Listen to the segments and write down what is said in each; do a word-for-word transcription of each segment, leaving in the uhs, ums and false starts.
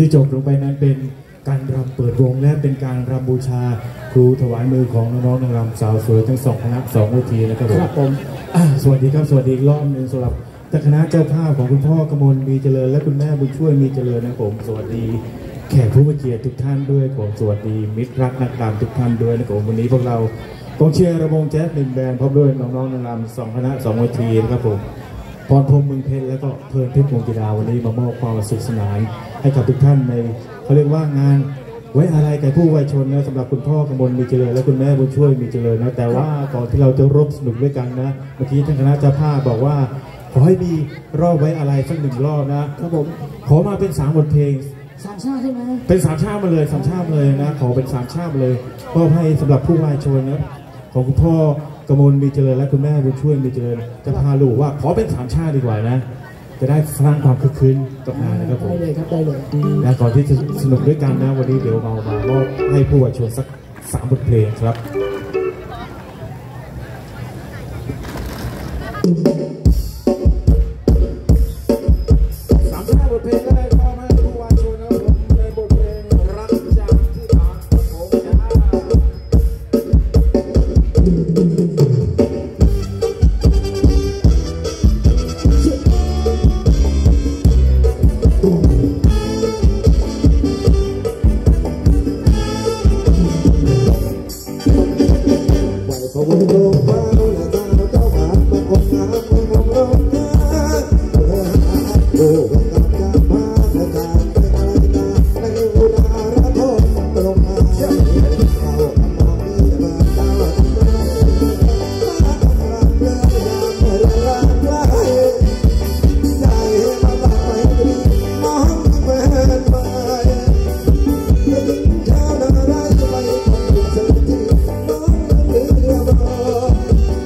ที่จบลงไปนั้นเป็นการรำเปิดวงและเป็นการรำบูชาครูถวายมือของน้องๆนางรำสาวสวยทั้งสองคณะสองเวทีนะครับผมครับผมสวัสดีครับสวัสดีอีกรอบหนึ่งสำหรับคณะเจ้าภาพของคุณพ่อกมลมีเจริญและคุณแม่บุญช่วยมีเจริญนะผมสวัสดีแขกผู้มีเกียรติทุกท่านด้วยผมสวัสดีมิตรรักนักการทุกท่านด้วยนะผมวันนี้พวกเรากองเชียร์ระวงแจ๊สหนึ่งแบนด์พร้อมด้วยน้องๆนางรำสองคณะสองเวทีนะครับผมพรพรหมเมืองเพชรและก็เพลินเพชรวงกีฬาวันนี้มามอบความสนุกสนานให้กับทุกท่านในเขาเรียกว่างานไว้อะไรแก่ผู้วัยชนนะสำหรับคุณพ่อกมลมีเจริญและคุณแม่บุญช่วยมีเจริญนะแต่ว่าก่อนที่เราจะร่วมสนุกด้วยกันนะเมื่อกี้ท่านคณะเจ้าภาพบอกว่าขอให้มีรอบไว้อะไรสักหนึ่งรอบนะครับผมขอมาเป็นสามบทเพลงสามชาติใช่ไหมเป็นสามชาติมาเลยสามชาติเลยนะขอเป็นสามชาติเลยมอบให้สำหรับผู้วัยชนนะของคุณพ่อกมลมีเจริญและคุณแม่บุญช่วยมีเจริญจะพาลูกว่าขอเป็นสามชาติดีกว่านะจะได้สร้างความคึกคืนกับงานนะครับผมได้เลยครับได้เลยนะก่อนที่จะสนุกด้วยกันนะวันนี้เดี๋ยวเรามามอบให้ผู้วัยชนสักสามบทเพลงครับเ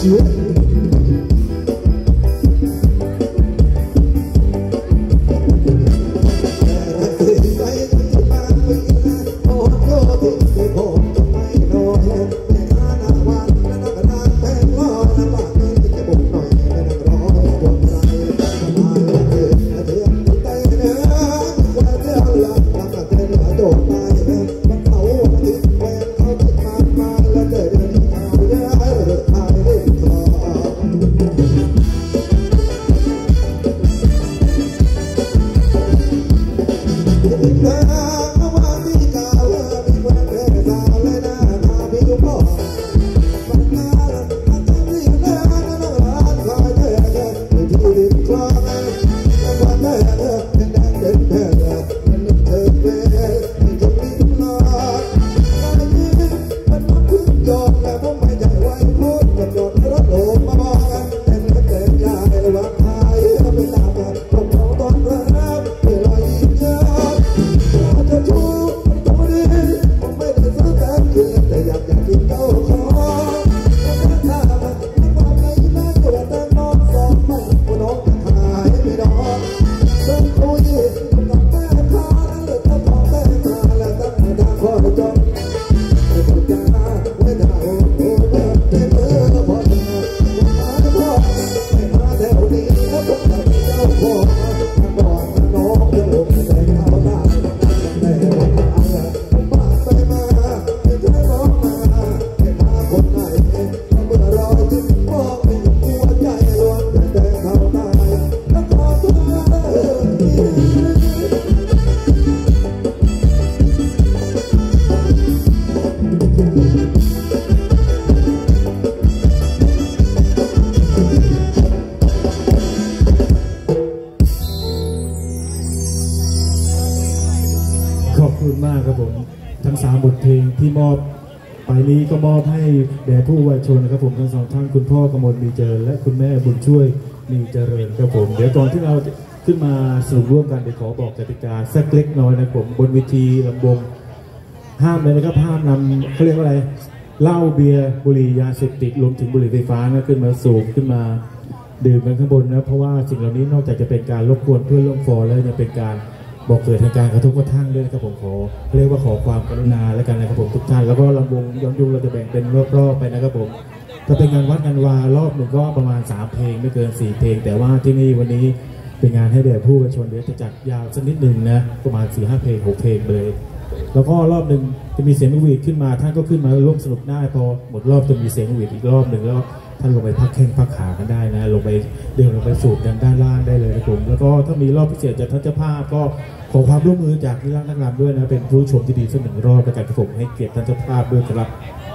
ทั้งสามบทเพลงที่มอบไปนี้ก็มอบให้แด่ผู้วัยชนนะครับผมทั้งสองท่านคุณพ่อกมลมีเจริญและคุณแม่บุญช่วยมีเจริญครับผมเดี๋ยวก่อนที่เราขึ้นมาสรุปร่วมกันเดี๋ยวขอบอกกติกาสักเล็กน้อยนะผมบนเวทีลำวงห้ามเลยนะครับห้ามนำเขาเรียกว่าอะไรเหล้าเบียร์บุหรี่ยาเสพติดรวมถึงบุหรี่ไฟฟ้านะขึ้นมาสูบขึ้นมาดื่มกันข้างบนนะเพราะว่าสิ่งเหล่านี้นอกจากจะเป็นการรบกวนเพื่อนร่วมฟอร์แล้วยังเป็นการบอกเกิดทางการกระทบกระทั่งด้วยนะครับผมขอเรียกว่าขอความกรุณาแล้วกันนะครับผมทุกท่านแล้วก็ลำวงย้อนยุงเราจะแบ่งเป็นรอบๆไปนะครับผมถ้าเป็นงานวัดงานวารอบหนึ่งก็ประมาณสามเพลงไม่เกินสี่เพลงแต่ว่าที่นี่วันนี้เป็นงานให้แด่ผู้วัยชนเดี๋ยวจะจัดยาวสักนิดหนึ่งนะประมาณสี่ห้าเพลงหกเพลงเลยแล้วก็รอบหนึ่งจะมีเสียงนกหวีดขึ้นมาท่านก็ขึ้นมาร่วมสนุกได้พอหมดรอบจะมีเสียงนกหวีดอีกรอบหนึ่งแล้วท่านลงไปพักแข้งพักขากันได้นะลงไปเดินลงไปสูบกันด้านล่างได้เลยนะผมแล้วก็ถ้ามีรอบพิเศษจากท่านเจ้าภาพก็ขอความร่วมมือจากที่ร่างนักรำด้วยนะเป็นผู้ชมที่ดีสักหนึ่งรอบในการผมให้เกียรติท่านเจ้าภาพด้วยครับ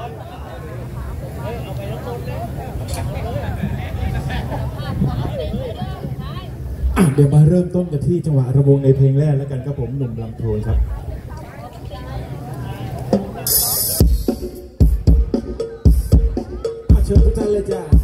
เดี๋ยวมาเริ่มต้นกันที่จังหวะระวงในเพลงแรกแล้วกันครับผมหนุ่มลำโพงครับเชิญทุกท่านเลยจ้า